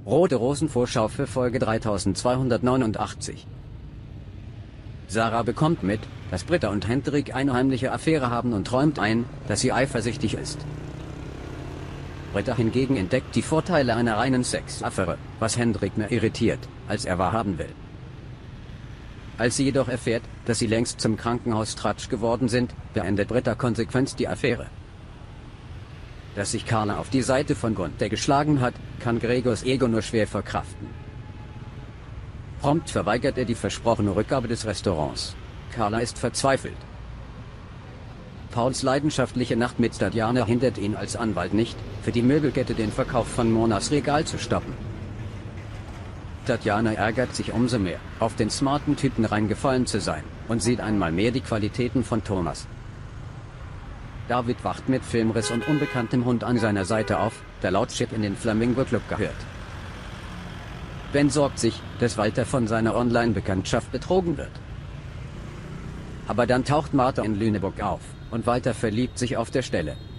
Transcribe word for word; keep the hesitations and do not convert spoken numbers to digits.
Rote Rosen Vorschau für Folge dreitausendzweihundertneunundachtzig. Sarah bekommt mit, dass Britta und Hendrik eine heimliche Affäre haben und räumt ein, dass sie eifersüchtig ist. Britta hingegen entdeckt die Vorteile einer reinen Sexaffäre, was Hendrik mehr irritiert, als er wahrhaben will. Als sie jedoch erfährt, dass sie längst zum Krankenhaustratsch geworden sind, beendet Britta konsequent die Affäre. Dass sich Carla auf die Seite von Gunther geschlagen hat, kann Gregors Ego nur schwer verkraften. Prompt verweigert er die versprochene Rückgabe des Restaurants. Carla ist verzweifelt. Pauls leidenschaftliche Nacht mit Tatjana hindert ihn als Anwalt nicht, für die Möbelkette den Verkauf von Monas Regal zu stoppen. Tatjana ärgert sich umso mehr, auf den smarten Typen reingefallen zu sein, und sieht einmal mehr die Qualitäten von Thomas. David wacht mit Filmriss und unbekanntem Hund an seiner Seite auf, der laut Chip in den Flamingo Club gehört. Ben sorgt sich, dass Walter von seiner Online-Bekanntschaft betrogen wird. Aber dann taucht Martha in Lüneburg auf, und Walter verliebt sich auf der Stelle.